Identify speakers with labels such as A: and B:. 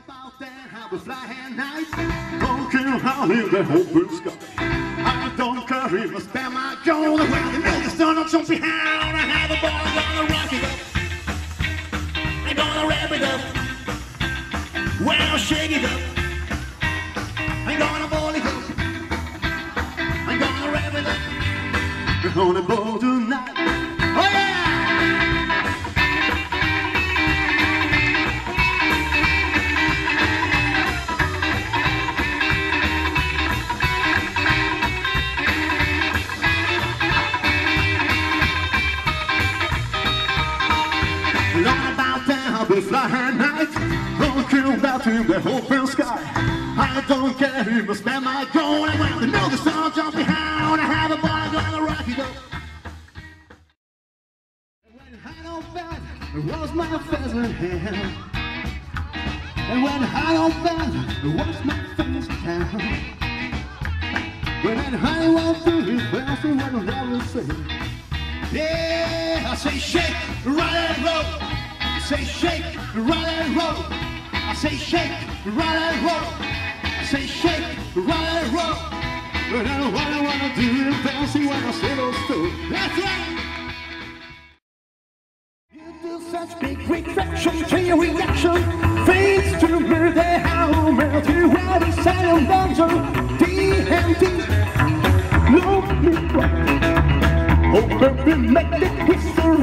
A: about that how we fly at night. Don't care how in the open sky. I don't care if I spend my gold. Well, the middle sun don't jump behind. I have a ball, I'm gonna rock it up. I'm gonna wrap it up. Well, shake it up. I'm gonna ball it up. I'm gonna wrap it up. We're gonna ball tonight. Oh yeah! Learn about that how we fly at night. Don't care about in the open sky. I don't care if I spend my gold. And when the middle sun jump behind, I have a ball, I'm gonna rock it up. And when I know that it was my pheasant hand. And when I know that it was my pheasant hand. When that honey went through his face, what I'll never say. Yeah, I say shake, roll and roll. I say shake, roll and roll. I say shake, roll and roll. I say shake, roll and roll. But I don't wanna do it fancy when I say those two. That's right. You do such big retraction, chain reaction. Fades to murder, how melt you out of silent dungeon. DMT, love me right. Oh, baby, make it whistle